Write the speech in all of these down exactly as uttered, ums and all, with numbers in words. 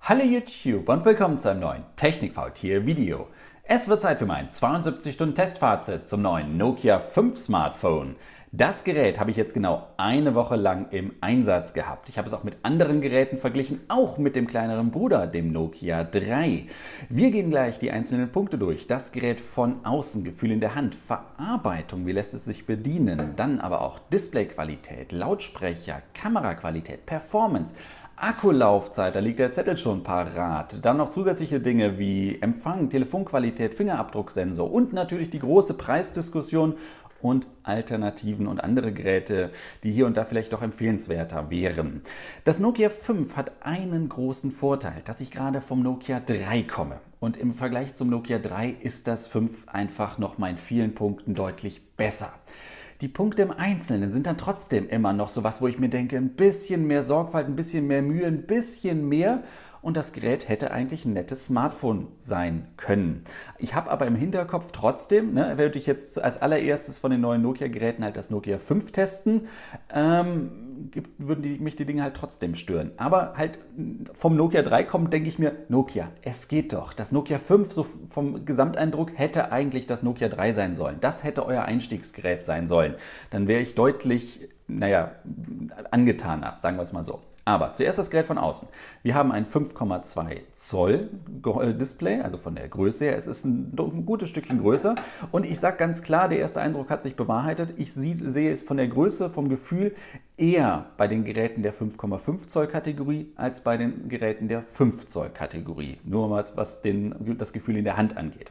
Hallo YouTube und willkommen zu einem neuen Technikfaultier-Video. Es wird Zeit für mein zweiundsiebzig Stunden Testfazit zum neuen Nokia fünf Smartphone. Das Gerät habe ich jetzt genau eine Woche lang im Einsatz gehabt. Ich habe es auch mit anderen Geräten verglichen, auch mit dem kleineren Bruder, dem Nokia drei. Wir gehen gleich die einzelnen Punkte durch. Das Gerät von außen, Gefühl in der Hand, Verarbeitung, wie lässt es sich bedienen, dann aber auch Displayqualität, Lautsprecher, Kameraqualität, Performance, Akkulaufzeit, da liegt der Zettel schon parat. Dann noch zusätzliche Dinge wie Empfang, Telefonqualität, Fingerabdrucksensor und natürlich die große Preisdiskussion und Alternativen und andere Geräte, die hier und da vielleicht doch empfehlenswerter wären. Das Nokia fünf hat einen großen Vorteil, dass ich gerade vom Nokia drei komme. Und im Vergleich zum Nokia drei ist das fünf einfach noch mal in vielen Punkten deutlich besser. Die Punkte im Einzelnen sind dann trotzdem immer noch so was, wo ich mir denke, ein bisschen mehr Sorgfalt, ein bisschen mehr Mühe, ein bisschen mehr. Und das Gerät hätte eigentlich ein nettes Smartphone sein können. Ich habe aber im Hinterkopf trotzdem, ne, würde ich jetzt als allererstes von den neuen Nokia-Geräten halt das Nokia fünf testen, ähm, gibt, würden die, mich die Dinge halt trotzdem stören. Aber halt vom Nokia drei kommt, denke ich mir, Nokia, es geht doch. Das Nokia fünf, so vom Gesamteindruck, hätte eigentlich das Nokia drei sein sollen. Das hätte euer Einstiegsgerät sein sollen. Dann wäre ich deutlich, naja, angetaner, sagen wir es mal so. Aber zuerst das Gerät von außen. Wir haben ein fünf Komma zwei Zoll Display, also von der Größe her. Es ist ein, ein gutes Stückchen größer. Und ich sage ganz klar, der erste Eindruck hat sich bewahrheitet. Ich sie, sehe es von der Größe, vom Gefühl eher bei den Geräten der fünf Komma fünf Zoll Kategorie als bei den Geräten der fünf Zoll Kategorie. Nur was, was den, das Gefühl in der Hand angeht.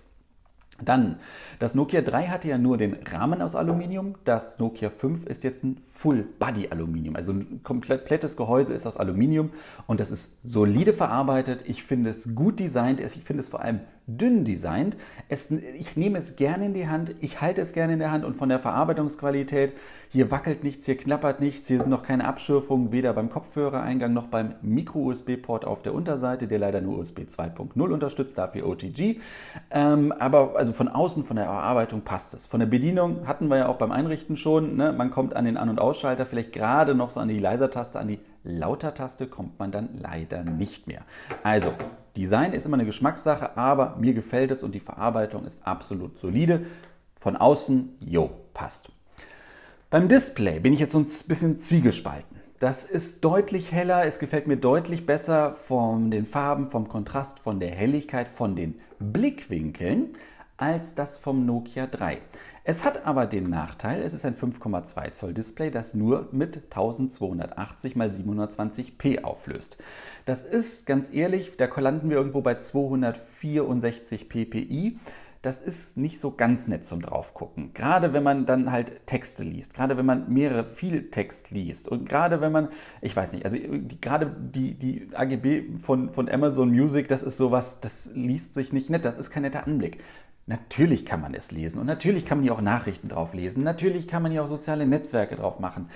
Dann, das Nokia drei hatte ja nur den Rahmen aus Aluminium, das Nokia fünf ist jetzt ein Full-Body-Aluminium, also ein komplettes Gehäuse ist aus Aluminium und das ist solide verarbeitet, ich finde es gut designt, ich finde es vor allem dünn designt, es, ich nehme es gerne in die Hand, ich halte es gerne in der Hand und von der Verarbeitungsqualität, hier wackelt nichts, hier knappert nichts, hier sind noch keine Abschürfungen, weder beim Kopfhörereingang noch beim Micro-U S B-Port auf der Unterseite, der leider nur U S B zwei Punkt null unterstützt, dafür O T G, ähm, aber also von außen, von der Verarbeitung passt es. Von der Bedienung hatten wir ja auch beim Einrichten schon, ne? Man kommt an den An- und Ausschalter, vielleicht gerade noch so an die Leiser-Taste, an die Lauter-Taste kommt man dann leider nicht mehr. Also, Design ist immer eine Geschmackssache, aber mir gefällt es und die Verarbeitung ist absolut solide. Von außen, jo, passt. Beim Display bin ich jetzt so ein bisschen zwiegespalten. Das ist deutlich heller, es gefällt mir deutlich besser von den Farben, vom Kontrast, von der Helligkeit, von den Blickwinkeln als das vom Nokia drei. Es hat aber den Nachteil, es ist ein fünf Komma zwei Zoll Display, das nur mit eintausendzweihundertachtzig mal siebenhundertzwanzig p auflöst. Das ist, ganz ehrlich, da landen wir irgendwo bei zweihundertvierundsechzig p P I. Das ist nicht so ganz nett zum Draufgucken. Gerade wenn man dann halt Texte liest, gerade wenn man mehrere, viel Text liest und gerade wenn man, ich weiß nicht, also die, gerade die, die A G B von, von Amazon Music, das ist sowas, das liest sich nicht nett, das ist kein netter Anblick. Natürlich kann man es lesen und natürlich kann man hier auch Nachrichten drauf lesen, natürlich kann man hier auch soziale Netzwerke drauf machen.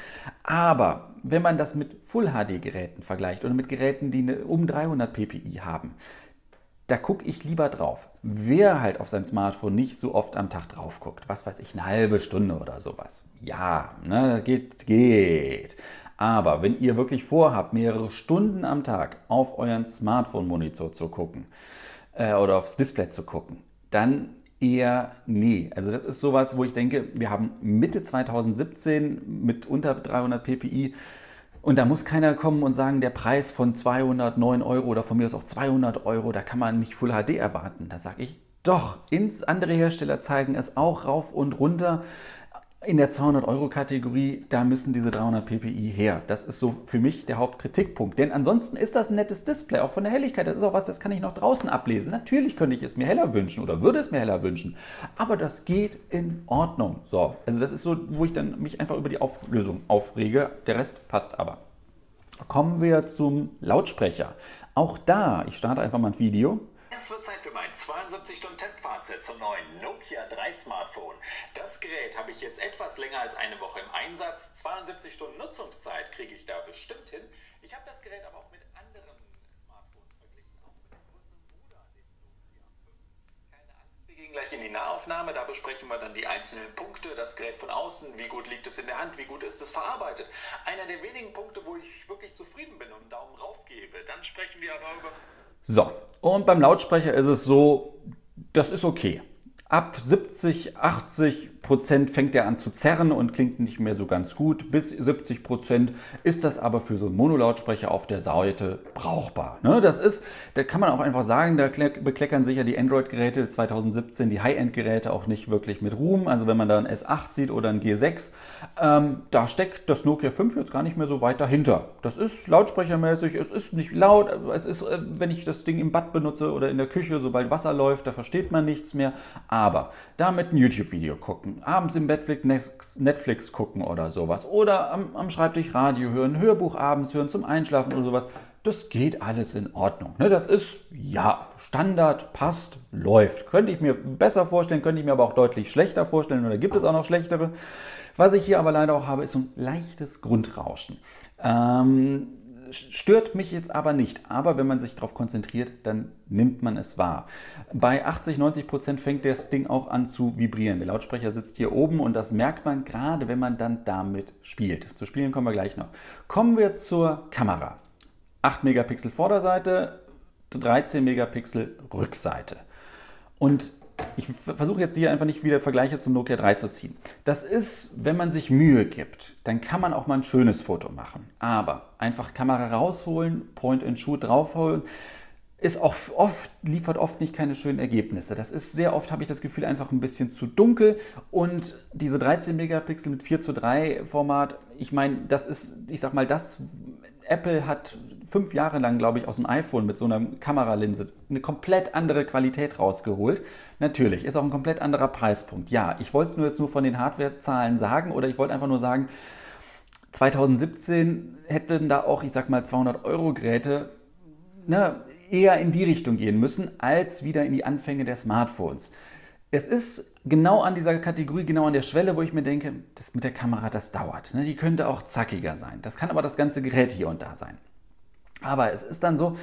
Aber wenn man das mit Full-H D-Geräten vergleicht oder mit Geräten, die eine, um dreihundert p P I haben, da gucke ich lieber drauf. Wer halt auf sein Smartphone nicht so oft am Tag drauf guckt, was weiß ich, eine halbe Stunde oder sowas. Ja, ne, geht, geht. Aber wenn ihr wirklich vorhabt, mehrere Stunden am Tag auf euren Smartphone-Monitor zu gucken äh, oder aufs Display zu gucken, dann eher nee. Also das ist sowas, wo ich denke, wir haben Mitte zweitausendsiebzehn mit unter dreihundert p P I und da muss keiner kommen und sagen, der Preis von zweihundertneun Euro oder von mir aus auch zweihundert Euro, da kann man nicht Full H D erwarten. Da sage ich, doch, ins andere Hersteller zeigen es auch rauf und runter. In der zweihundert Euro Kategorie, da müssen diese dreihundert p P I her. Das ist so für mich der Hauptkritikpunkt. Denn ansonsten ist das ein nettes Display, auch von der Helligkeit. Das ist auch was, das kann ich noch draußen ablesen. Natürlich könnte ich es mir heller wünschen oder würde es mir heller wünschen. Aber das geht in Ordnung. So, also das ist so, wo ich dann mich einfach über die Auflösung aufrege. Der Rest passt aber. Kommen wir zum Lautsprecher. Auch da, ich starte einfach mal ein Video. Es wird Zeit für mein zweiundsiebzig Stunden Testfazit zum neuen Nokia drei Smartphone. Das Gerät habe ich jetzt etwas länger als eine Woche im Einsatz. zweiundsiebzig Stunden Nutzungszeit kriege ich da bestimmt hin. Ich habe das Gerät aber auch mit anderen Smartphones verglichen, auch mit dem größeren Bruder, dem Nokia fünf. Keine Angst, wir gehen gleich in die Nahaufnahme, da besprechen wir dann die einzelnen Punkte, das Gerät von außen, wie gut liegt es in der Hand, wie gut ist es verarbeitet. Einer der wenigen Punkte, wo ich wirklich zufrieden bin und einen Daumen rauf gebe. Dann sprechen wir aber über So, und beim Lautsprecher ist es so, das ist okay. Ab siebzig, achtzig Prozent fängt er an zu zerren und klingt nicht mehr so ganz gut. Bis siebzig Prozent ist das aber für so einen Monolautsprecher auf der Seite brauchbar. Ne, das ist, da kann man auch einfach sagen, da bekleckern sich ja die Android-Geräte zweitausendsiebzehn, die High-End-Geräte auch nicht wirklich mit Ruhm. Also wenn man da ein S acht sieht oder ein G sechs, ähm, da steckt das Nokia fünf jetzt gar nicht mehr so weit dahinter. Das ist lautsprechermäßig, es ist nicht laut, es ist, wenn ich das Ding im Bad benutze oder in der Küche, sobald Wasser läuft, da versteht man nichts mehr. Aber damit ein YouTube-Video gucken, abends im Bett Netflix gucken oder sowas oder am, am Schreibtisch Radio hören, Hörbuch abends hören zum Einschlafen oder sowas, das geht alles in Ordnung. Ne? Das ist, ja, Standard, passt, läuft. Könnte ich mir besser vorstellen, könnte ich mir aber auch deutlich schlechter vorstellen oder gibt es auch noch schlechtere. Was ich hier aber leider auch habe, ist so ein leichtes Grundrauschen. Ähm, Stört mich jetzt aber nicht, aber wenn man sich darauf konzentriert, dann nimmt man es wahr. Bei achtzig, neunzig Prozent fängt das Ding auch an zu vibrieren. Der Lautsprecher sitzt hier oben und das merkt man gerade, wenn man dann damit spielt. Zu Spielen kommen wir gleich noch. Kommen wir zur Kamera. acht Megapixel Vorderseite, dreizehn Megapixel Rückseite. Und ich versuche jetzt hier einfach nicht wieder Vergleiche zum Nokia drei zu ziehen. Das ist, wenn man sich Mühe gibt, dann kann man auch mal ein schönes Foto machen. Aber einfach Kamera rausholen, Point-and-Shoot draufholen, ist auch oft, liefert oft nicht keine schönen Ergebnisse. Das ist sehr oft, habe ich das Gefühl, einfach ein bisschen zu dunkel. Und diese dreizehn Megapixel mit vier zu drei Format, ich meine, das ist, ich sag mal, das, Apple hat fünf Jahre lang, glaube ich, aus dem iPhone mit so einer Kameralinse eine komplett andere Qualität rausgeholt. Natürlich, ist auch ein komplett anderer Preispunkt. Ja, ich wollte es nur jetzt nur von den Hardwarezahlen sagen oder ich wollte einfach nur sagen, zweitausendsiebzehn hätten da auch, ich sag mal, zweihundert Euro Geräte, ne, eher in die Richtung gehen müssen, als wieder in die Anfänge der Smartphones. Es ist genau an dieser Kategorie, genau an der Schwelle, wo ich mir denke, das mit der Kamera, das dauert. Ne? Die könnte auch zackiger sein. Das kann aber das ganze Gerät hier und da sein. Aber es ist dann so,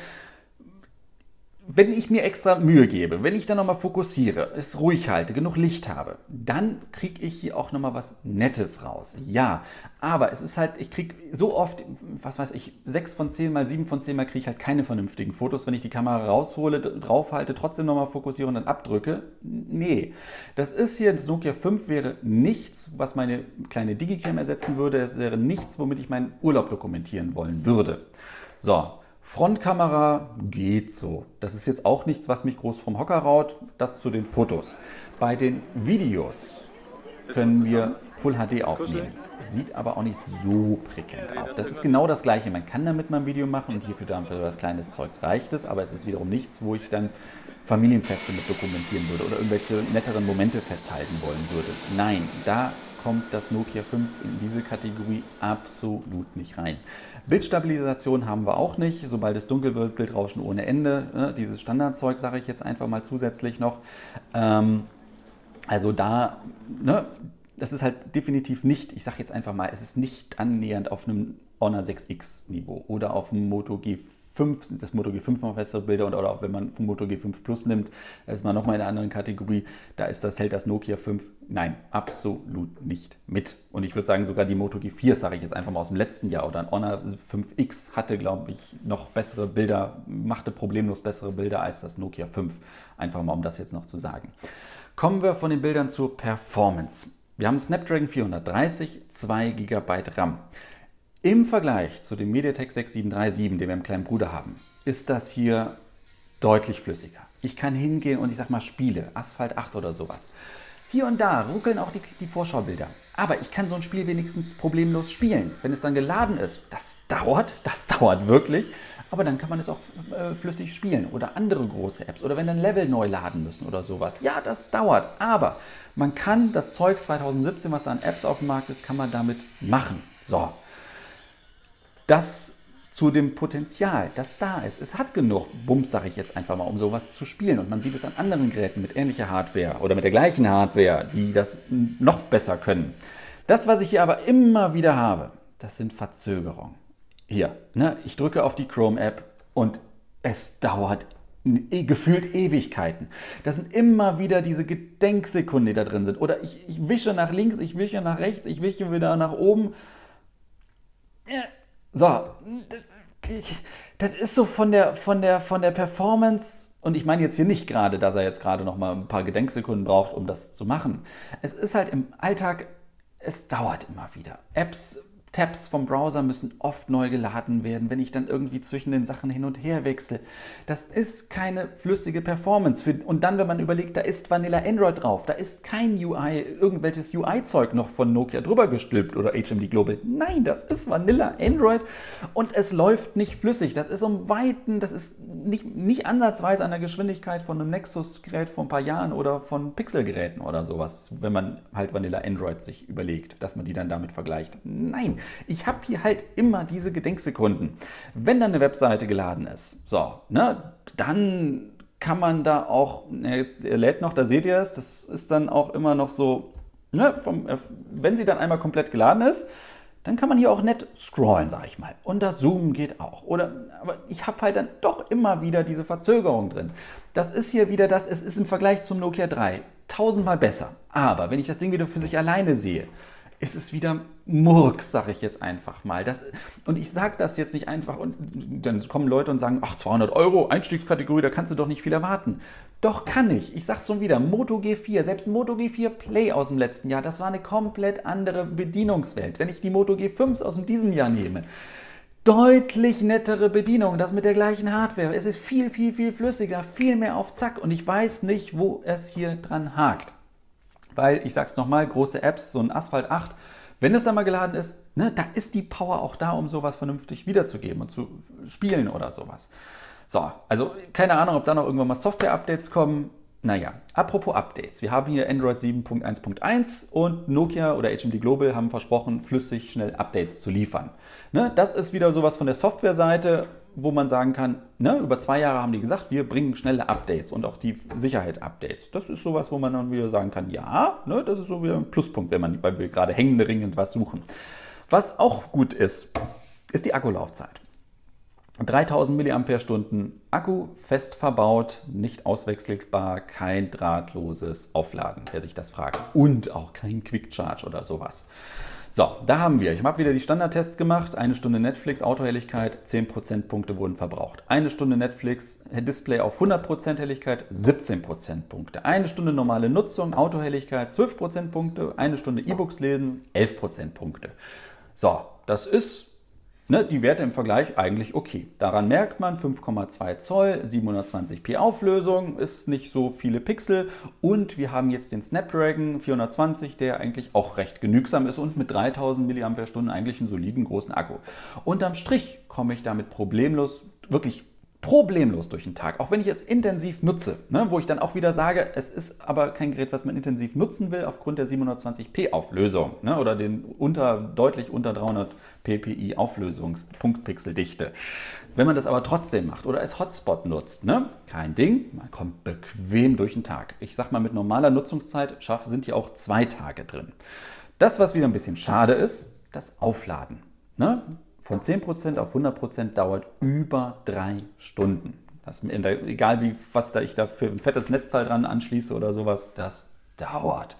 wenn ich mir extra Mühe gebe, wenn ich dann nochmal fokussiere, es ruhig halte, genug Licht habe, dann kriege ich hier auch nochmal was Nettes raus. Ja, aber es ist halt, ich kriege so oft, was weiß ich, sechs von zehn mal, sieben von zehn mal kriege ich halt keine vernünftigen Fotos, wenn ich die Kamera raushole, draufhalte, trotzdem nochmal fokussiere und dann abdrücke. Nee, das ist hier, das Nokia fünf wäre nichts, was meine kleine Digicam ersetzen würde. Es wäre nichts, womit ich meinen Urlaub dokumentieren wollen würde. So. Frontkamera geht so. Das ist jetzt auch nichts, was mich groß vom Hocker raut. Das zu den Fotos. Bei den Videos können wir Full H D aufnehmen. Sieht aber auch nicht so prickelnd aus. Das ist genau das Gleiche. Man kann damit mal ein Video machen und hierfür dann für das kleines Zeug reicht es. Aber es ist wiederum nichts, wo ich dann Familienfeste mit dokumentieren würde oder irgendwelche netteren Momente festhalten wollen würde. Nein, da kommt das Nokia fünf in diese Kategorie absolut nicht rein. Bildstabilisation haben wir auch nicht. Sobald es dunkel wird, Bildrauschen ohne Ende. Ne? Dieses Standardzeug sage ich jetzt einfach mal zusätzlich noch. Ähm, also da, ne, das ist halt definitiv nicht, ich sage jetzt einfach mal, es ist nicht annähernd auf einem Honor sechs X Niveau oder auf dem Moto G fünf, das Moto G fünf noch bessere Bilder und oder auch wenn man vom Moto G fünf Plus nimmt, da ist man nochmal in einer anderen Kategorie, da ist das, hält das Nokia fünf, nein, absolut nicht mit. Und ich würde sagen, sogar die Moto G vier, sage ich jetzt einfach mal aus dem letzten Jahr, oder ein Honor fünf X hatte, glaube ich, noch bessere Bilder, machte problemlos bessere Bilder als das Nokia fünf. Einfach mal, um das jetzt noch zu sagen. Kommen wir von den Bildern zur Performance. Wir haben Snapdragon vierhundertdreißig, zwei Gigabyte RAM. Im Vergleich zu dem MediaTek sechs sieben drei sieben, den wir im kleinen Bruder haben, ist das hier deutlich flüssiger. Ich kann hingehen und ich sag mal Spiele, Asphalt acht oder sowas. Hier und da ruckeln auch die, die Vorschaubilder. Aber ich kann so ein Spiel wenigstens problemlos spielen. Wenn es dann geladen ist, das dauert, das dauert wirklich. Aber dann kann man es auch äh, flüssig spielen. Oder andere große Apps. Oder wenn dann Level neu laden müssen oder sowas. Ja, das dauert. Aber man kann das Zeug zweitausendsiebzehn, was da an Apps auf dem Markt ist, kann man damit machen. So. Das zu dem Potenzial, das da ist. Es hat genug Bums, sage ich jetzt einfach mal, um sowas zu spielen. Und man sieht es an anderen Geräten mit ähnlicher Hardware oder mit der gleichen Hardware, die das noch besser können. Das, was ich hier aber immer wieder habe, das sind Verzögerungen. Hier, ne, ich drücke auf die Chrome-App und es dauert gefühlt Ewigkeiten. Das sind immer wieder diese Gedenksekunden, die da drin sind. Oder ich, ich wische nach links, ich wische nach rechts, ich wische wieder nach oben. Ja. So, Das ist so von der, von der, von der Performance, und ich meine jetzt hier nicht gerade, dass er jetzt gerade noch mal ein paar Gedenksekunden braucht, um das zu machen. Es ist halt im Alltag, es dauert immer wieder. Apps, Tabs vom Browser müssen oft neu geladen werden, wenn ich dann irgendwie zwischen den Sachen hin und her wechsle. Das ist keine flüssige Performance. Für, und dann, wenn man überlegt, da ist Vanilla Android drauf, da ist kein U I, irgendwelches U I-Zeug noch von Nokia drüber gestülpt oder H M D Global. Nein, das ist Vanilla Android und es läuft nicht flüssig. Das ist um Weiten, das ist nicht, nicht ansatzweise an der Geschwindigkeit von einem Nexus-Gerät vor ein paar Jahren oder von Pixel-Geräten oder sowas, wenn man halt Vanilla Android sich überlegt, dass man die dann damit vergleicht. Nein. Ich habe hier halt immer diese Gedenksekunden. Wenn dann eine Webseite geladen ist, so, ne, dann kann man da auch, ja, jetzt er lädt noch, da seht ihr es, das ist dann auch immer noch so, ne, vom, wenn sie dann einmal komplett geladen ist, dann kann man hier auch nett scrollen, sage ich mal. Und das Zoomen geht auch. Oder, aber ich habe halt dann doch immer wieder diese Verzögerung drin. Das ist hier wieder das, es ist im Vergleich zum Nokia drei tausendmal besser. Aber wenn ich das Ding wieder für sich alleine sehe, ist es wieder Murks, sage ich jetzt einfach mal. Das, und ich sage das jetzt nicht einfach und dann kommen Leute und sagen, ach, zweihundert Euro, Einstiegskategorie, da kannst du doch nicht viel erwarten. Doch kann ich. Ich sage es schon wieder, Moto G vier, selbst Moto G vier Play aus dem letzten Jahr, das war eine komplett andere Bedienungswelt. Wenn ich die Moto G fünf aus diesem Jahr nehme, deutlich nettere Bedienung, das mit der gleichen Hardware. Es ist viel, viel, viel flüssiger, viel mehr auf Zack und ich weiß nicht, wo es hier dran hakt. Weil, ich sage es nochmal, große Apps, so ein Asphalt acht, wenn es dann mal geladen ist, ne, da ist die Power auch da, um sowas vernünftig wiederzugeben und zu spielen oder sowas. So, also keine Ahnung, ob da noch irgendwann mal Software-Updates kommen. Naja, apropos Updates. Wir haben hier Android sieben Punkt eins Punkt eins und Nokia oder H M D Global haben versprochen, flüssig schnell Updates zu liefern. Ne, das ist wieder sowas von der Software-Seite, wo man sagen kann, ne, über zwei Jahre haben die gesagt, wir bringen schnelle Updates und auch die Sicherheit-Updates. Das ist sowas, wo man dann wieder sagen kann, ja, ne, das ist so wieder ein Pluspunkt, wenn man, weil wir gerade händeringend was suchen. Was auch gut ist, ist die Akkulaufzeit. dreitausend Milliampere-Stunden Akku, fest verbaut, nicht auswechselbar, kein drahtloses Aufladen, wer sich das fragt. Und auch kein Quick Charge oder sowas. So, da haben wir. Ich habe wieder die Standardtests gemacht. Eine Stunde Netflix, Autohelligkeit, zehn Prozentpunkte wurden verbraucht. Eine Stunde Netflix, Display auf hundert Prozent Helligkeit, siebzehn Prozentpunkte. Eine Stunde normale Nutzung, Autohelligkeit, zwölf Prozentpunkte. Eine Stunde E-Books lesen, elf Prozentpunkte. So, das ist, ne, die Werte im Vergleich eigentlich okay. Daran merkt man, fünf Komma zwei Zoll, siebenhundertzwanzig p Auflösung, ist nicht so viele Pixel und wir haben jetzt den Snapdragon vierhundertzwanzig, der eigentlich auch recht genügsam ist und mit dreitausend Milliampere-Stunden eigentlich einen soliden großen Akku. Unterm Strich komme ich damit problemlos, wirklich problemlos durch den Tag, auch wenn ich es intensiv nutze, ne, wo ich dann auch wieder sage, es ist aber kein Gerät, was man intensiv nutzen will, aufgrund der siebenhundertzwanzig p Auflösung, ne, oder den unter, deutlich unter dreihundert p p i Auflösungs-Punktpixeldichte. Wenn man das aber trotzdem macht oder als Hotspot nutzt, ne, kein Ding, man kommt bequem durch den Tag. Ich sag mal, mit normaler Nutzungszeit sind hier auch zwei Tage drin. Das, was wieder ein bisschen schade ist, das Aufladen. Ne? Von zehn Prozent auf hundert Prozent dauert über drei Stunden. Das, egal wie was da ich da für ein fettes Netzteil dran anschließe oder sowas, das dauert.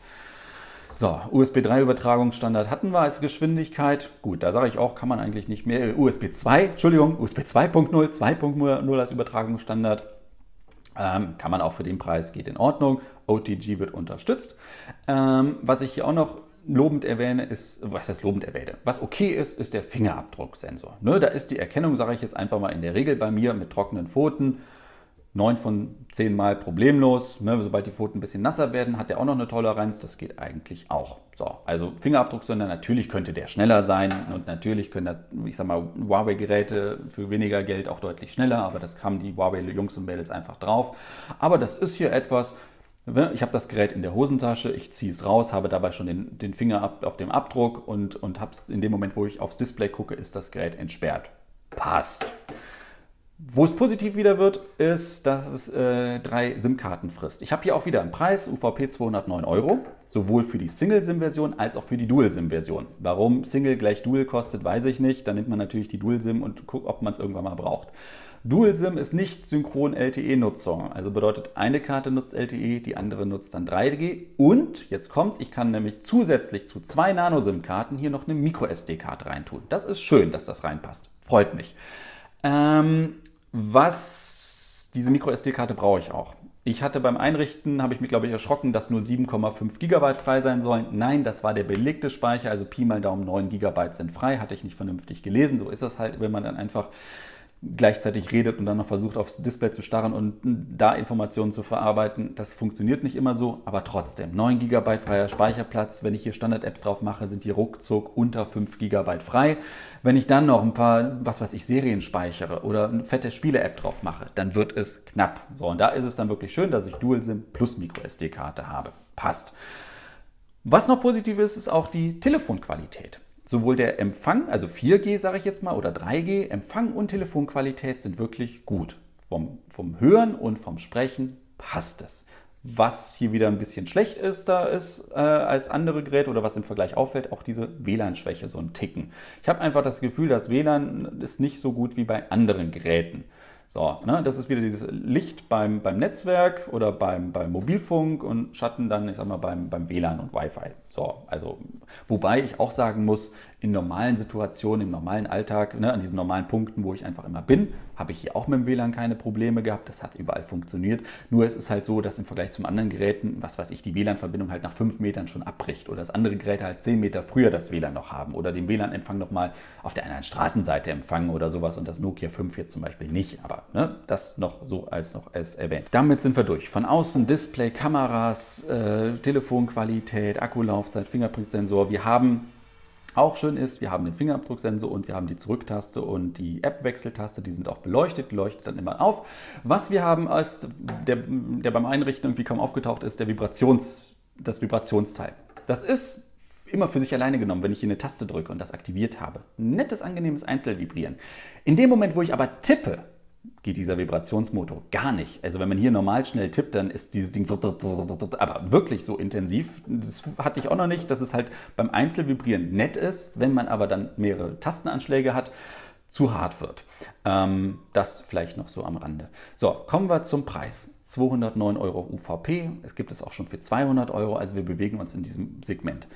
So, U S B drei Übertragungsstandard hatten wir als Geschwindigkeit. Gut, da sage ich auch, kann man eigentlich nicht mehr. U S B zwei, Entschuldigung, U S B zwei Punkt null, zwei Punkt null als Übertragungsstandard. Ähm, kann man auch für den Preis, geht in Ordnung. O T G wird unterstützt. Ähm, was ich hier auch noch lobend erwähne, ist, was heißt lobend erwähne? Was okay ist, ist der Fingerabdrucksensor. Ne, da ist die Erkennung, sage ich jetzt einfach mal in der Regel bei mir mit trockenen Pfoten, neun von zehn Mal problemlos. Ne, sobald die Pfoten ein bisschen nasser werden, hat der auch noch eine Toleranz. Das geht eigentlich auch. So, also Fingerabdrucksensor, natürlich könnte der schneller sein und natürlich können, da, ich sag mal, Huawei-Geräte für weniger Geld auch deutlich schneller, aber das haben die Huawei-Jungs und Mädels einfach drauf. Aber das ist hier etwas. Ich habe das Gerät in der Hosentasche, ich ziehe es raus, habe dabei schon den, den Finger ab, auf dem Abdruck und, und habe es in dem Moment, wo ich aufs Display gucke, ist das Gerät entsperrt. Passt. Wo es positiv wieder wird, ist, dass es äh, drei SIM-Karten frisst. Ich habe hier auch wieder einen Preis, U V P zweihundertneun Euro, sowohl für die Single-SIM-Version als auch für die Dual-SIM-Version. Warum Single gleich Dual kostet, weiß ich nicht. Dann nimmt man natürlich die Dual-SIM und guckt, ob man es irgendwann mal braucht. Dual-SIM ist nicht synchron L T E-Nutzung, also bedeutet, eine Karte nutzt L T E, die andere nutzt dann drei G und, jetzt kommt's, ich kann nämlich zusätzlich zu zwei Nano-SIM-Karten hier noch eine Micro S D Karte reintun. Das ist schön, dass das reinpasst, freut mich. Ähm, was diese Micro-S D-Karte brauche ich auch. Ich hatte beim Einrichten, habe ich mich glaube ich erschrocken, dass nur sieben Komma fünf Gigabyte frei sein sollen. Nein, das war der belegte Speicher, also Pi mal Daumen neun Gigabyte sind frei, hatte ich nicht vernünftig gelesen. So ist das halt, wenn man dann einfach gleichzeitig redet und dann noch versucht aufs Display zu starren und da Informationen zu verarbeiten. Das funktioniert nicht immer so, aber trotzdem. neun Gigabyte freier Speicherplatz. Wenn ich hier Standard-Apps drauf mache, sind die ruckzuck unter fünf Gigabyte frei. Wenn ich dann noch ein paar, was weiß ich, Serien speichere oder eine fette Spiele-App drauf mache, dann wird es knapp. So, und da ist es dann wirklich schön, dass ich Dual-SIM plus Micro-S D-Karte habe. Passt. Was noch positiv ist, ist auch die Telefonqualität. Sowohl der Empfang, also vier G sage ich jetzt mal, oder drei G, Empfang und Telefonqualität sind wirklich gut. Vom, vom Hören und vom Sprechen passt es. Was hier wieder ein bisschen schlecht ist, da ist äh, als andere Geräte oder was im Vergleich auffällt, auch diese W L A N-Schwäche, so ein Ticken. Ich habe einfach das Gefühl, das W L A N ist nicht so gut wie bei anderen Geräten. So, ne, das ist wieder dieses Licht beim, beim Netzwerk oder beim, beim Mobilfunk und Schatten dann, ich sag mal, beim, beim W L A N und Wi-Fi. So, also, wobei ich auch sagen muss, in normalen Situationen, im normalen Alltag, ne, an diesen normalen Punkten, wo ich einfach immer bin, habe ich hier auch mit dem W L A N keine Probleme gehabt. Das hat überall funktioniert. Nur es ist halt so, dass im Vergleich zum anderen Geräten, was weiß ich, die W L A N-Verbindung halt nach fünf Metern schon abbricht oder dass andere Geräte halt zehn Meter früher das W L A N noch haben oder den W L A N-Empfang nochmal auf der anderen Straßenseite empfangen oder sowas und das Nokia fünf jetzt zum Beispiel nicht. Aber ne, das noch so als noch als erwähnt. Damit sind wir durch. Von außen Display, Kameras, äh, Telefonqualität, Akkulaufzeit, Fingerprintsensor. Wir haben auch schön ist, wir haben den Fingerabdrucksensor und wir haben die Zurücktaste und die App-Wechseltaste, die sind auch beleuchtet, die leuchtet dann immer auf. Was wir haben, ist, der, der beim Einrichten irgendwie kaum aufgetaucht ist, der Vibrations, das Vibrationsteil. Das ist immer für sich alleine genommen, wenn ich hier eine Taste drücke und das aktiviert habe. Nettes, angenehmes Einzelvibrieren. In dem Moment, wo ich aber tippe, geht dieser Vibrationsmotor gar nicht. Also wenn man hier normal schnell tippt, dann ist dieses Ding aber wirklich so intensiv. Das hatte ich auch noch nicht, dass es halt beim Einzelvibrieren nett ist, wenn man aber dann mehrere Tastenanschläge hat, zu hart wird. Ähm, das vielleicht noch so am Rande. So, kommen wir zum Preis. zweihundertneun Euro U V P. Es gibt es auch schon für zweihundert Euro, also wir bewegen uns in diesem Segment.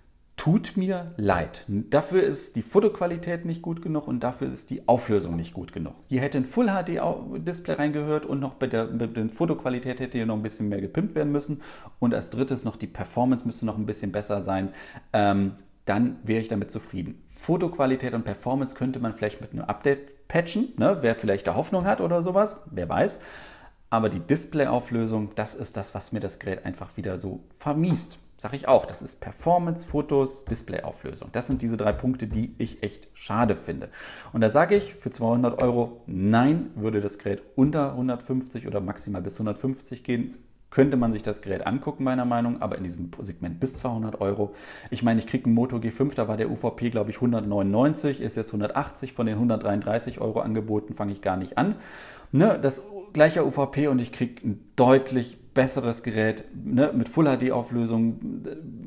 Tut mir leid. Dafür ist die Fotoqualität nicht gut genug und dafür ist die Auflösung nicht gut genug. Hier hätte ein Full H D-Display reingehört und noch bei der, bei der Fotoqualität hätte hier noch ein bisschen mehr gepimpt werden müssen. Und als drittes noch die Performance müsste noch ein bisschen besser sein. Ähm, dann wäre ich damit zufrieden. Fotoqualität und Performance könnte man vielleicht mit einem Update patchen, ne? Wer vielleicht da Hoffnung hat oder sowas, wer weiß. Aber die Displayauflösung, das ist das, was mir das Gerät einfach wieder so vermiest. Sage ich auch, das ist Performance, Fotos, Displayauflösung. Das sind diese drei Punkte, die ich echt schade finde. Und da sage ich, für zweihundert Euro, nein, würde das Gerät unter hundertfünfzig oder maximal bis hundertfünfzig gehen, könnte man sich das Gerät angucken, meiner Meinung nach, aber in diesem Segment bis zweihundert Euro. Ich meine, ich kriege einen Moto G fünf, da war der U V P, glaube ich, hundertneunundneunzig, ist jetzt hundertachtzig, von den hundertdreiunddreißig Euro angeboten, fange ich gar nicht an. Ne, das gleiche U V P und ich kriege ein deutlich besseres Gerät, ne, mit Full H D-Auflösung,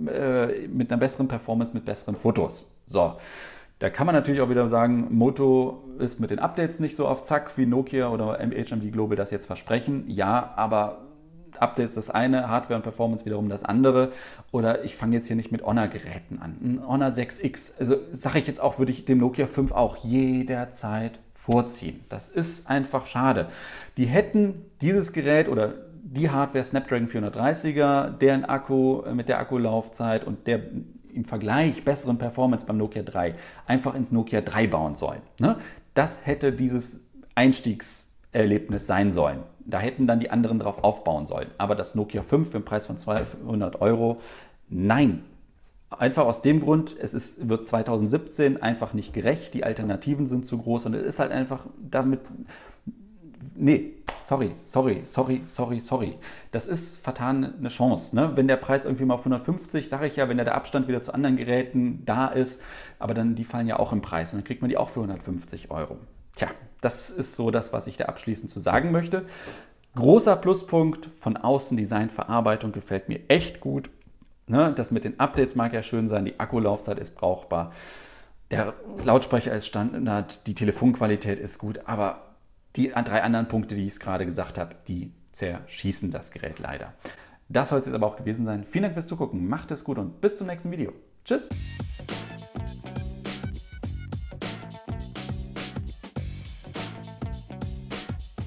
äh, mit einer besseren Performance, mit besseren Fotos. So, da kann man natürlich auch wieder sagen, Moto ist mit den Updates nicht so auf Zack wie Nokia oder H M D Global das jetzt versprechen. Ja, aber Updates das eine, Hardware und Performance wiederum das andere. Oder ich fange jetzt hier nicht mit Honor-Geräten an. Ein Honor sechs X, also sage ich jetzt auch, würde ich dem Nokia fünf auch jederzeit vorziehen. Das ist einfach schade. Die hätten dieses Gerät oder die Hardware Snapdragon vierhundertdreißiger, deren Akku mit der Akkulaufzeit und der im Vergleich besseren Performance beim Nokia drei einfach ins Nokia drei bauen sollen. Ne? Das hätte dieses Einstiegserlebnis sein sollen. Da hätten dann die anderen drauf aufbauen sollen. Aber das Nokia fünf im Preis von zweihundert Euro, nein. Einfach aus dem Grund, es ist, wird zweitausendsiebzehn einfach nicht gerecht, die Alternativen sind zu groß und es ist halt einfach damit, nee, sorry, sorry, sorry, sorry, sorry. Das ist vertan eine Chance. Ne? Wenn der Preis irgendwie mal auf hundertfünfzig, sage ich ja, wenn der Abstand wieder zu anderen Geräten da ist, aber dann die fallen ja auch im Preis und dann kriegt man die auch für hundertfünfzig Euro. Tja, das ist so das, was ich da abschließend zu sagen möchte. Großer Pluspunkt, von außen Designverarbeitung gefällt mir echt gut. Ne, das mit den Updates mag ja schön sein, die Akkulaufzeit ist brauchbar, der Lautsprecher ist Standard, die Telefonqualität ist gut, aber die drei anderen Punkte, die ich gerade gesagt habe, die zerschießen das Gerät leider. Das soll es jetzt aber auch gewesen sein. Vielen Dank fürs Zugucken, macht es gut und bis zum nächsten Video. Tschüss!